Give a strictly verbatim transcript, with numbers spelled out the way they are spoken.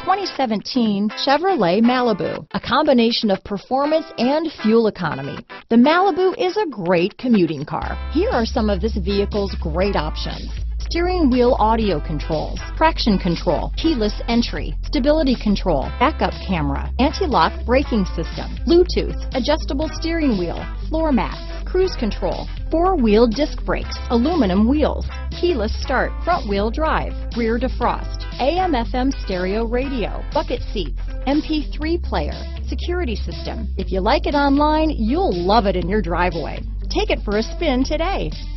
twenty seventeen Chevrolet Malibu, a combination of performance and fuel economy. The Malibu is a great commuting car. Here are some of this vehicle's great options: steering wheel audio controls, traction control, keyless entry, stability control, backup camera, anti-lock braking system, Bluetooth, adjustable steering wheel, floor mats, cruise control, four-wheel disc brakes, aluminum wheels, keyless start, front-wheel drive, rear defrost, A M F M stereo radio, bucket seats, M P three player, security system. If you like it online, you'll love it in your driveway. Take it for a spin today.